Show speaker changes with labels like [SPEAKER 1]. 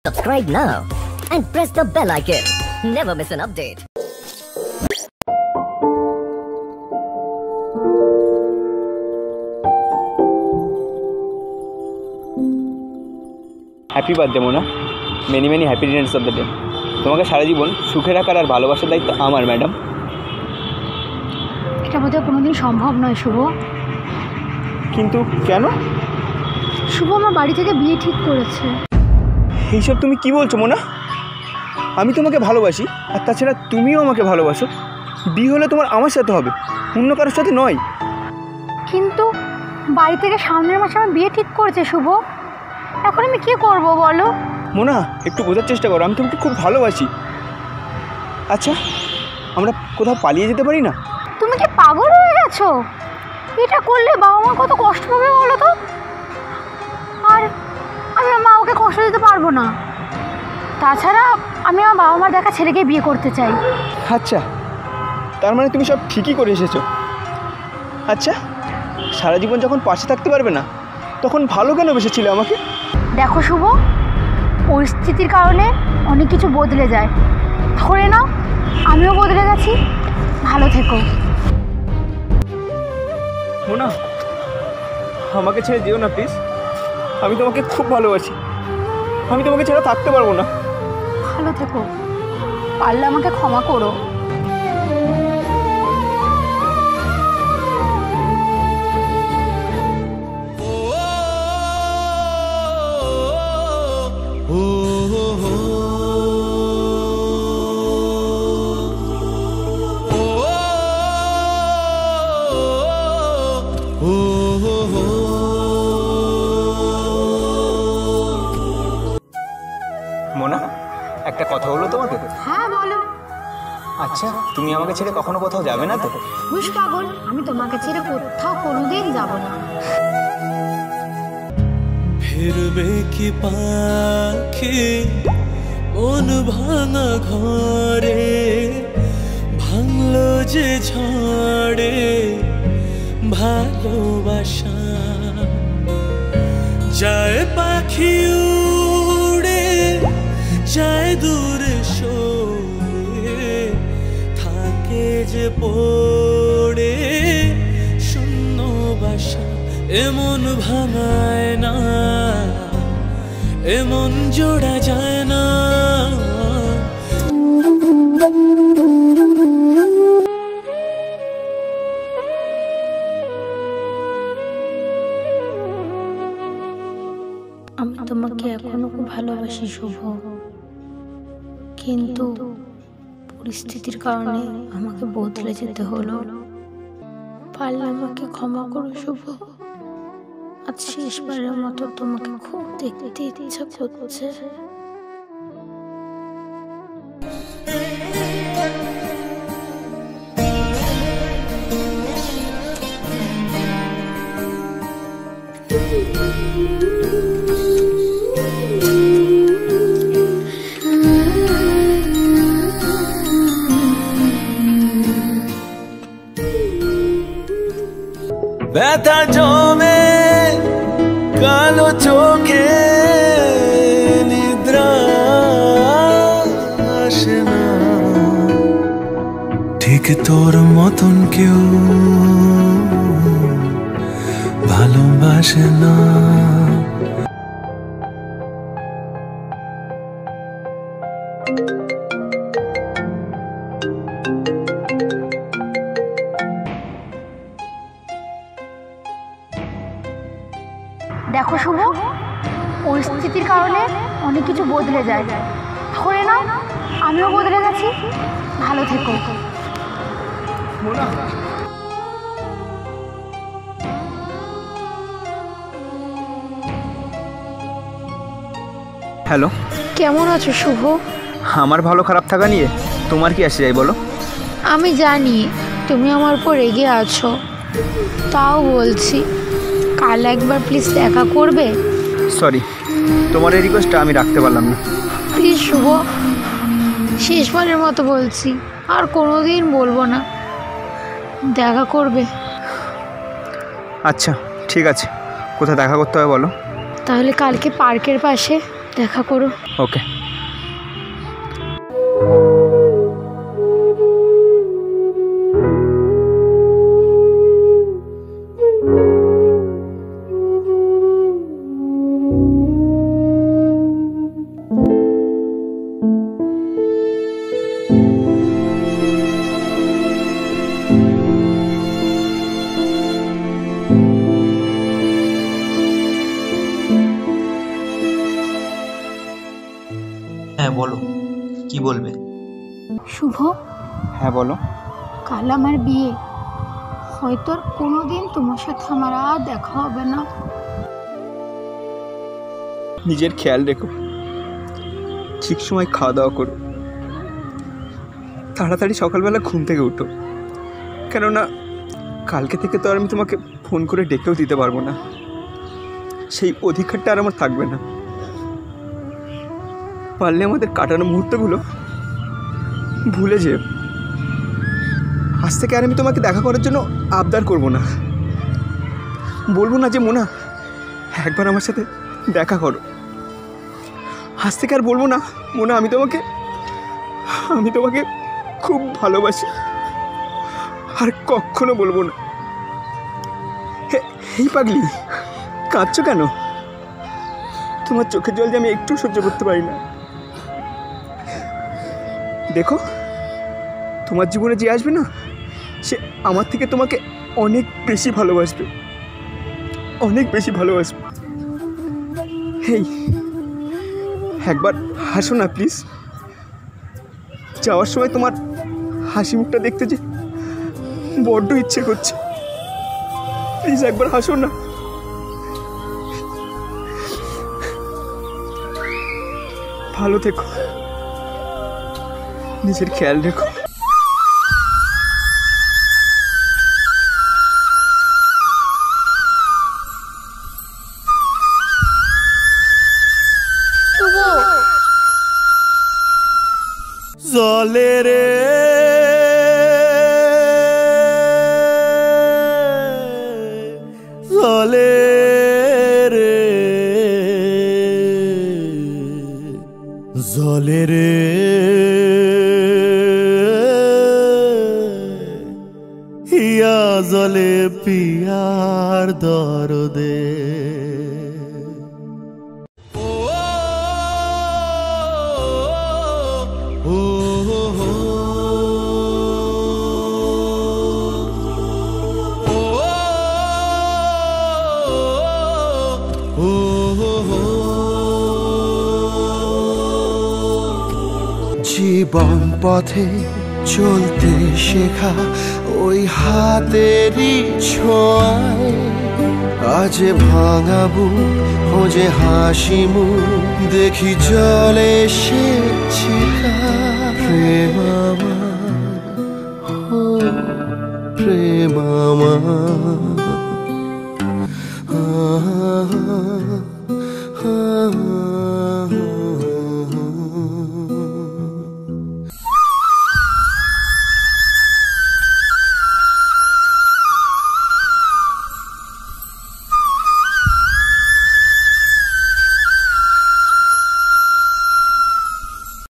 [SPEAKER 1] Subscribe now and press the bell icon. Never miss an update.
[SPEAKER 2] Happy birthday Mona, many many happy returns of the day. তোমাকে সারা জীবন সুখে রাখার আর ভালোবাসার দায়িত্ব আমার ম্যাডাম।
[SPEAKER 3] এটা বোধহয় কোনোদিন সম্ভব নয় শুভ।
[SPEAKER 2] কিন্তু কেন?
[SPEAKER 3] শুভ আমার বাড়ি থেকে বিয়ে ঠিক করেছে।
[SPEAKER 2] এইসব তুমি কি বলছো মোনা? আমি তোমাকে ভালোবাসি, আর তাছাড়া তুমিও আমাকে ভালোবাসো। বিয়ে হলে তোমার আমার সাথে হবে, অন্য কারোর সাথে নয়।
[SPEAKER 3] কিন্তু বাড়ি থেকে সামনের মাসে আমার বিয়ে ঠিক করেছে শুভ। এখন আমি কি করব বলো?
[SPEAKER 2] মোনা, একটু বোঝার চেষ্টা করো, আমি তোমাকে খুব ভালোবাসি। আচ্ছা, আমরা কোথাও পালিয়ে যেতে পারি না?
[SPEAKER 3] তুমি কি পাগল হয়ে গেছো? এটা করলে বাবা মা কত কষ্ট পাবে বলো তো। আর আমি আমার মাকে কষ্ট দিতে পারবো না। তাছাড়া আমি আমার বাবা মার দেখা ছেলেকে বিয়ে করতে চাই।
[SPEAKER 2] আচ্ছা, তার মানে তুমি সব ঠিকই করে এসেছো। আচ্ছা, সারা জীবন যখন পাশে থাকতে পারবে না, তখন ভালো কেন বেসেছিলে আমাকে?
[SPEAKER 3] দেখো শুভ, পরিস্থিতির কারণে অনেক কিছু বদলে যায়। ধরে নাও আমিও বদলে গেছি। ভালো থেকো।
[SPEAKER 2] মোনা, আমাকে ছেড়ে যেও না প্লিজ। আমি তোমাকে খুব ভালোবাসি, আমি তোমাকে ছেড়ে থাকতে পারবো না।
[SPEAKER 3] ভালো থেকো, পারলে আমাকে ক্ষমা করো।
[SPEAKER 2] মোনা, একটা কথা বলবো তোমাকে?
[SPEAKER 3] হ্যাঁ বলো।
[SPEAKER 2] আচ্ছা, তুমি আমাকে ছেড়ে কখনো কোথাও যাবে না তো?
[SPEAKER 3] বুঝ পাগল, আমি তোমাকে ছেড়ে কোথাও কোনোদিন যাব না।
[SPEAKER 4] ফিরবে কি পাখি মন ভাঙা ঘরে, ভাঙলো যে ঝড়ে ভালোবাসা। যায় পাখি উড়ে, যায় দূরে সরে, থাকে যে পড়ে শূন্য বাসা। এমন ভাঙায় না, এমন জোড়া যায় না।
[SPEAKER 3] আমি তোমাকে এখনো খুব ভালোবাসি শুভ, কিন্তু পরিস্থিতির কারণে আমাকে বদলে যেতে হলো। পারলে আমাকে ক্ষমা করো শুভ। আজ শেষবারের মতো তোমাকে খুব দেখতে ইচ্ছা করছে।
[SPEAKER 4] ব্যথা জমে কালো চোখে, নিদ্রা আসে না। ঠিক তোর মতন কেউ ভালোবাসে না।
[SPEAKER 3] দেখো শুভ, পরিস্থিতির কারণে অনেক কিছু বদলে যায়। ধরে নাও আমিও বদলে গেছি। ভালো থেকো।
[SPEAKER 2] মোনা, হ্যালো।
[SPEAKER 3] কেমন আছো শুভ?
[SPEAKER 2] আমার ভালো খারাপ থাকা নিয়ে তোমার কি আসে যায় বলো?
[SPEAKER 3] আমি জানি তুমি আমার উপর রেগে আছো, তাও বলছি কাল একবার প্লিজ দেখা করবে?
[SPEAKER 2] সরি, তোমার এই রিকোয়েস্টটা আমি রাখতে পারলাম না।
[SPEAKER 3] প্লিজ শুভ, শেষবারের মতো বলছি, আর কোনোদিন বলবো না। দেখা করবে?
[SPEAKER 2] আচ্ছা ঠিক আছে, কোথায় দেখা করতে হবে বলো?
[SPEAKER 3] তাহলে কালকে পার্কের পাশে। দেখা করো।
[SPEAKER 2] ওকে।
[SPEAKER 5] হ্যাঁ বলো, কি বলবে?
[SPEAKER 3] শুভ,
[SPEAKER 2] হ্যাঁ বলো।
[SPEAKER 3] কাল আমার বিয়ে, হয়তো আর কোনোদিন তোমার সাথে আমার আর দেখা হবে না।
[SPEAKER 2] নিজের খেয়াল রেখো, ঠিক সময় খাওয়া দাওয়া করো, তাড়াতাড়ি সকালবেলা ঘুম থেকে উঠো, কেননা কালকে থেকে তো আর আমি তোমাকে ফোন করে ডেকেও দিতে পারবো না, সেই অধিকারটা আর আমার থাকবে না। পারলে আমাদের কাটানো মুহূর্তগুলো ভুলে যেও। আজ থেকে আর আমি তোমাকে দেখা করার জন্য আবদার করব না, বলবো না যে মোনা একবার আমার সাথে দেখা করো। আজ থেকে আর বলবো না মোনা আমি তোমাকে খুব ভালোবাসি, আর কখনো বলবো না। এই পাগলি, কাঁদছো কেন? তোমার চোখের জল যে আমি একটু সহ্য করতে পারি না। দেখো, তোমার জীবনে যে আসবে না, সে আমার থেকে তোমাকে অনেক বেশি ভালোবাসবে, অনেক বেশি ভালোবাসবে। হেই, একবার হাসো না প্লিজ। যাওয়ার সময় তোমার হাসি মুখটা দেখতে যে বড্ড ইচ্ছে করছে। প্লিজ একবার হাসো না। ভালো থেকো, নিজের খেয়াল রেখো।
[SPEAKER 4] জলে রে জলে রে জলে রে হিয়া জলে পিয়ার দরদে।
[SPEAKER 6] জীবন পথে চলতে শেখা ওই হাতেরই ছোঁয়ায়, আজ ভাঙাবো খোঁজে হাসি মুখ দেখি জলে সে চিকা। প্রেম আমার, ও প্রেম আমার,